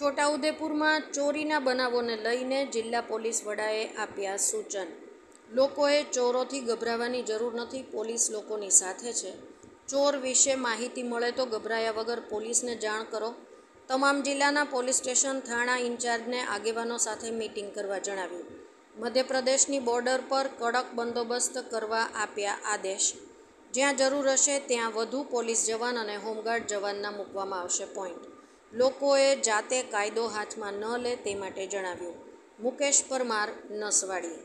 છોટાઉદેપુરમાં ચોરીના બનાવોને લઈને જિલ્લા પોલીસ વડાએ આપ્યા સૂચન। લોકોએ ચોરોથી ગભરાવાની જરૂર નથી, પોલીસ લોકોની સાથે છે। ચોર વિશે માહિતી મળે તો ગભરાયા વગર પોલીસને જાણ કરો। તમામ જિલ્લાના પોલીસ સ્ટેશન થાણા ઇન્ચાર્જને આગેવાનો સાથે મીટિંગ કરવા જણાવ્યું। મધ્યપ્રદેશની બોર્ડર પર કડક બંદોબસ્ત કરવા આપ્યા આદેશ। જ્યાં જરૂર હશે ત્યાં વધુ પોલીસ જવાન અને હોમગાર્ડ જવાનના મૂકવામાં આવશે પોઈન્ટ। લોકોએ જાતે કાયદો હાથમાં ન લે તે માટે જણાવ્યું। મુકેશ પરમાર, નસવાડી।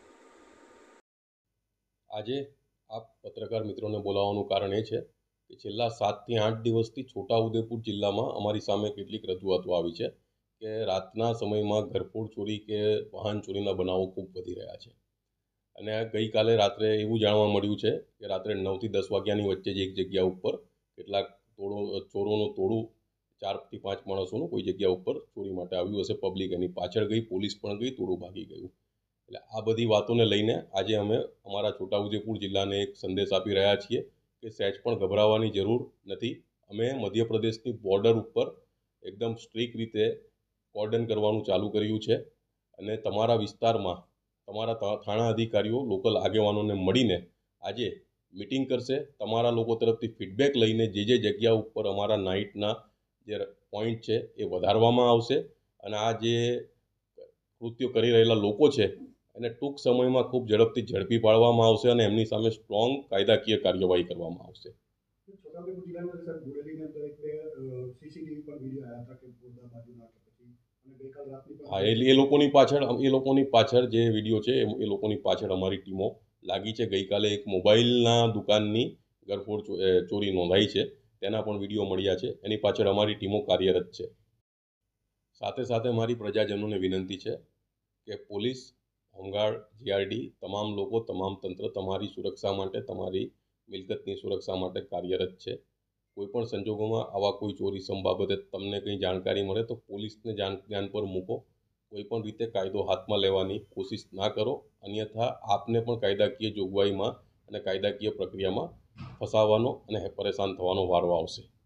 આજે આ પત્રકાર મિત્રોને બોલાવવાનું કારણ એ છે કે છેલ્લા 7 થી 8 દિવસથી છોટાઉદેપુર જિલ્લામાં અમારી સામે કેટલીક રજૂઆતો આવી છે કે રાતના સમયમાં ઘરફોડ ચોરી કે વાહન ચોરીના બનાવો ખૂબ વધી રહ્યા છે। અને ગઈકાલે રાત્રે એવું જાણવા મળ્યું છે કે રાત્રે 9 થી 10 વાગ્યાની વચ્ચે જ એક જગ્યા ઉપર કેટલાક ચોરોનું ટોળું 4 થી 5 માણસોનું કોઈ જગ્યા ઉપર ચોરી માટે આવ્યું હશે। પબ્લિક એની પાછળ ગઈ, પોલીસ પણ ગઈ, ટોળું ભાગી ગયું। એટલે આ બધી વાતોને લઈને આજે અમે અમારા છોટાઉદેપુર જિલ્લાને એક સંદેશ આપી રહ્યા છીએ કે સહેજ પણ ગભરાવાની જરૂર નથી। અમે મધ્યપ્રદેશની બોર્ડર ઉપર એકદમ સ્ટ્રિક્ટ રીતે કોર્ડન કરવાનું ચાલુ કર્યું છે અને તમારા વિસ્તારમાં તમારા થાણા અધિકારીઓ લોકલ આગેવાનોને મળીને આજે મિટિંગ કરશે। તમારા લોકો તરફથી ફીડબેક લઈને જે જગ્યા ઉપર અમારા નાઇટના જે પોઈન્ટ છે એ વધારવામાં આવશે અને આ જે કૃત્યો કરી રહેલા લોકો છે એને ટૂંક સમયમાં ખૂબ ઝડપથી ઝડપી પાડવામાં આવશે અને એમની સામે સ્ટ્રોંગ કાયદાકીય કાર્યવાહી કરવામાં આવશે। છોટાઉદેપુર જિલ્લામાં સર બોડેલીની અંદર એક સીસીટીવી પર વિડીયો આવ્યા હતા કે બોરદા બાજુના પછી અને ગઈકાલ રાતની પણ હા, એટલે એ લોકોની પાછળ જે વિડીયો છે એ લોકોની પાછળ અમારી ટીમો લાગી છે। ગઈકાલે એક મોબાઈલના દુકાનની ઘરફોડ ચોરી નોંધાઈ છે, તેના પણ વિડીયો મળ્યા છે। એની પાછળ અમારી ટીમો કાર્યરત છે। સાથે સાથે મારી પ્રજાજનોને વિનંતી છે કે પોલીસ, હોમગાર્ડ, જીઆરડી તમામ લોકો, તમામ તંત્ર તમારી સુરક્ષા માટે, તમારી મિલકતની સુરક્ષા માટે કાર્યરત છે। કોઈપણ સંજોગોમાં આવા કોઈ ચોરી બાબતે તમને કંઈ જાણકારી મળે તો પોલીસને ધ્યાન પર મૂકો। કોઈપણ રીતે કાયદો હાથમાં લેવાની કોશિશ ના કરો, અન્યથા આપને પણ કાયદાકીય જોગવાઈમાં અને કાયદાકીય પ્રક્રિયામાં ફસાવાનો અને પરેશાન થવાનો વારો આવશે।